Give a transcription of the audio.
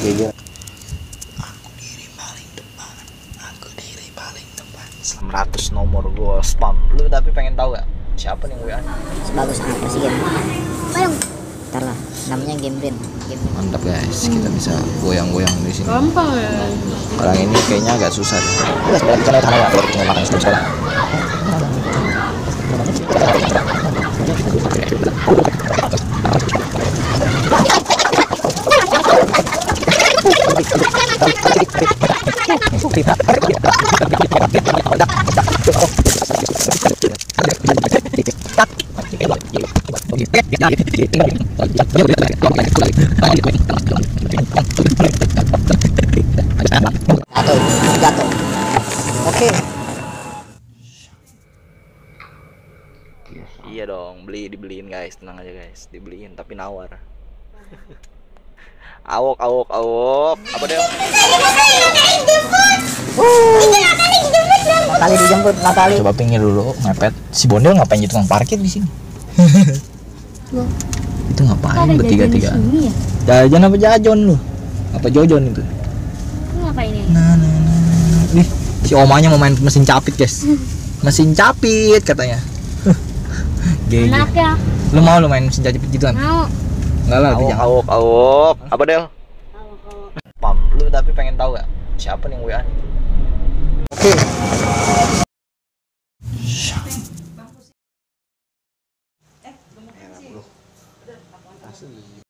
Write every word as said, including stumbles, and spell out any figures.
Jajan. Aku diri paling depan, aku diri paling depan. Seratus nomor gua spam. Lu tapi pengen tahu gak siapa nih W A? Sebagus apa sih game? Bayang. Ntar lah, namanya game brain. Game brain. Mantap guys, kita bisa goyang-goyang di sini. Gampang ya. Orang ini kayaknya agak susah. Udah sekolah kita tahan ya, kalau kita makan sebelum sekolah. Atau jatuh. Oke. Iya dong, beli dibeliin guys, tenang aja guys, dibeliin tapi nawar. Awok awok awok, apa deh? Kali dijemput Natali. Coba pinggir dulu, mepet. Si Bondel ngapain jadi tukang parkir di sini? Loh, Itu ngapain ada bertiga jajan di tiga? sini ya? Jajan apa jajon lu? Apa jojon itu? Lu ngapain ini? Nah, nah, nah, nah. Nih, si omanya mau main mesin capit guys. Mesin capit katanya. G G. Enak ya? Lu mau lu main mesin capit gitu kan? Mau. Enggak lah, awok, awok, awok. Apa Del? Pam, lu tapi pengen tahu gak siapa nih W A? Oke.